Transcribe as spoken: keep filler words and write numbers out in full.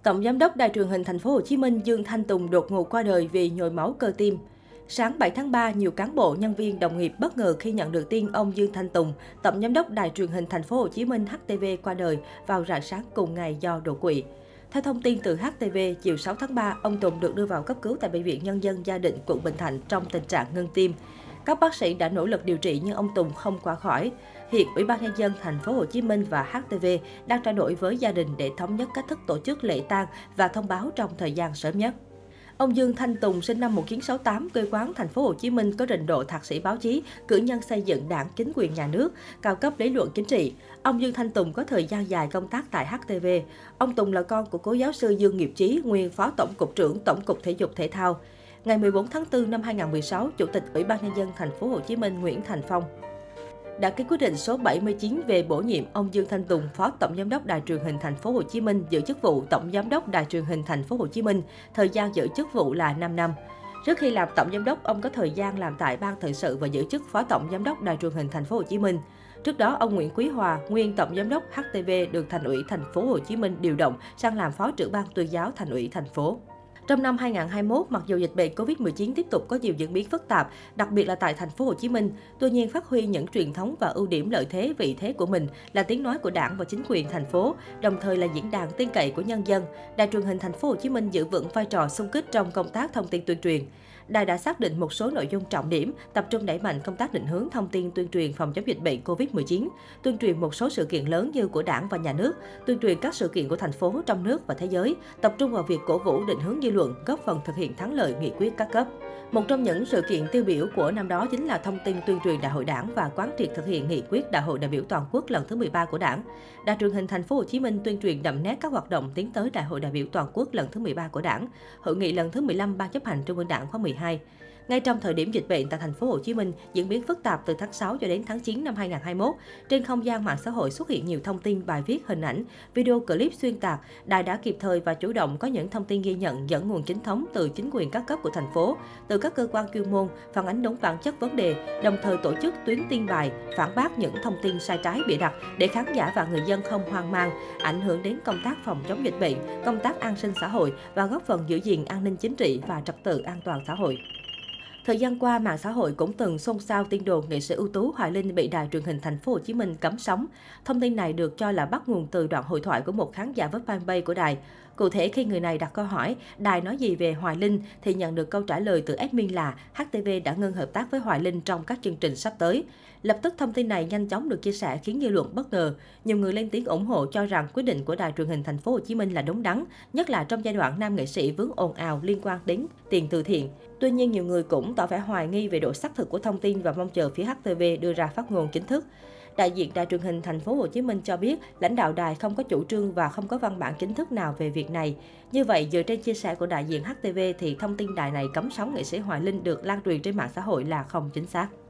Tổng giám đốc Đài truyền hình Thành phố Hồ Chí Minh Dương Thanh Tùng đột ngột qua đời vì nhồi máu cơ tim. Sáng bảy tháng ba, nhiều cán bộ, nhân viên, đồng nghiệp bất ngờ khi nhận được tin ông Dương Thanh Tùng, Tổng giám đốc Đài truyền hình Thành phố Hồ Chí Minh H T V qua đời vào rạng sáng cùng ngày do đột quỵ. Theo thông tin từ H T V, chiều sáu tháng ba, ông Tùng được đưa vào cấp cứu tại Bệnh viện Nhân dân Gia Định, quận Bình Thạnh trong tình trạng ngưng tim. Các bác sĩ đã nỗ lực điều trị nhưng ông Tùng không qua khỏi. Hiện Ủy ban Nhân dân Thành phố Hồ Chí Minh và H T V đang trao đổi với gia đình để thống nhất cách thức tổ chức lễ tang và thông báo trong thời gian sớm nhất. Ông Dương Thanh Tùng sinh năm một nghìn chín trăm sáu mươi tám, quê quán Thành phố Hồ Chí Minh, có trình độ thạc sĩ báo chí, cử nhân xây dựng đảng, chính quyền nhà nước, cao cấp lý luận chính trị. Ông Dương Thanh Tùng có thời gian dài công tác tại H T V. Ông Tùng là con của cố giáo sư Dương Nghiệp Chí, nguyên Phó Tổng cục trưởng Tổng cục Thể dục Thể thao. Ngày mười bốn tháng tư năm hai nghìn không trăm mười sáu, Chủ tịch Ủy ban Nhân dân Thành phố Hồ Chí Minh Nguyễn Thành Phong đã ký quyết định số bảy mươi chín về bổ nhiệm ông Dương Thanh Tùng, Phó Tổng giám đốc Đài truyền hình Thành phố Hồ Chí Minh giữ chức vụ Tổng giám đốc Đài truyền hình Thành phố Hồ Chí Minh, thời gian giữ chức vụ là năm năm. Trước khi làm tổng giám đốc, ông có thời gian làm tại Ban Thời sự và giữ chức Phó Tổng giám đốc Đài truyền hình Thành phố Hồ Chí Minh. Trước đó, ông Nguyễn Quý Hòa, nguyên Tổng giám đốc H T V được Thành ủy Thành phố Hồ Chí Minh điều động sang làm Phó trưởng Ban Tuyên giáo Thành ủy thành phố. Trong năm hai nghìn không trăm hai mươi mốt, mặc dù dịch bệnh Covid mười chín tiếp tục có nhiều diễn biến phức tạp, đặc biệt là tại Thành phố Hồ Chí Minh, tuy nhiên phát huy những truyền thống và ưu điểm lợi thế vị thế của mình là tiếng nói của Đảng và chính quyền thành phố, đồng thời là diễn đàn tin cậy của nhân dân. Đài truyền hình Thành phố Hồ Chí Minh giữ vững vai trò xung kích trong công tác thông tin tuyên truyền. Đài đã xác định một số nội dung trọng điểm, tập trung đẩy mạnh công tác định hướng thông tin tuyên truyền phòng chống dịch bệnh Covid mười chín, tuyên truyền một số sự kiện lớn như của Đảng và Nhà nước, tuyên truyền các sự kiện của thành phố trong nước và thế giới, tập trung vào việc cổ vũ định hướng dư luận, góp phần thực hiện thắng lợi nghị quyết các cấp. Một trong những sự kiện tiêu biểu của năm đó chính là thông tin tuyên truyền Đại hội Đảng và quán triệt thực hiện nghị quyết Đại hội đại biểu toàn quốc lần thứ mười ba của Đảng. Đài truyền hình Thành phố Hồ Chí Minh tuyên truyền đậm nét các hoạt động tiến tới Đại hội đại biểu toàn quốc lần thứ mười ba của Đảng, hội nghị lần thứ mười lăm Ban chấp hành Trung ương Đảng khóa mười hai. Ngay trong thời điểm dịch bệnh tại Thành phố Hồ Chí Minh diễn biến phức tạp từ tháng sáu cho đến tháng chín năm hai nghìn không trăm hai mươi mốt, trên không gian mạng xã hội xuất hiện nhiều thông tin, bài viết, hình ảnh, video clip xuyên tạc. Đài đã kịp thời và chủ động có những thông tin ghi nhận dẫn nguồn chính thống từ chính quyền các cấp của thành phố, từ các cơ quan chuyên môn, phản ánh đúng bản chất vấn đề, đồng thời tổ chức tuyến tin bài, phản bác những thông tin sai trái bịa đặt để khán giả và người dân không hoang mang, ảnh hưởng đến công tác phòng chống dịch bệnh, công tác an sinh xã hội và góp phần giữ gìn an ninh chính trị và trật tự an toàn xã hội. Thời gian qua, mạng xã hội cũng từng xôn xao tin đồn nghệ sĩ ưu tú Hoài Linh bị Đài truyền hình Thành phố Hồ Chí Minh cấm sóng. Thông tin này được cho là bắt nguồn từ đoạn hội thoại của một khán giả với fanpage của Đài. Cụ thể, khi người này đặt câu hỏi Đài nói gì về Hoài Linh thì nhận được câu trả lời từ admin là H T V đã ngưng hợp tác với Hoài Linh trong các chương trình sắp tới. Lập tức thông tin này nhanh chóng được chia sẻ khiến dư luận bất ngờ. Nhiều người lên tiếng ủng hộ cho rằng quyết định của Đài truyền hình Thành phố Hồ Chí Minh là đúng đắn, nhất là trong giai đoạn nam nghệ sĩ vướng ồn ào liên quan đến tiền từ thiện. Tuy nhiên, nhiều người cũng tỏ vẻ hoài nghi về độ xác thực của thông tin và mong chờ phía H T V đưa ra phát ngôn chính thức. Đại diện Đài truyền hình Thành phố Hồ Chí Minh cho biết, lãnh đạo đài không có chủ trương và không có văn bản chính thức nào về việc này. Như vậy, dựa trên chia sẻ của đại diện H T V thì thông tin đài này cấm sóng nghệ sĩ Hoài Linh được lan truyền trên mạng xã hội là không chính xác.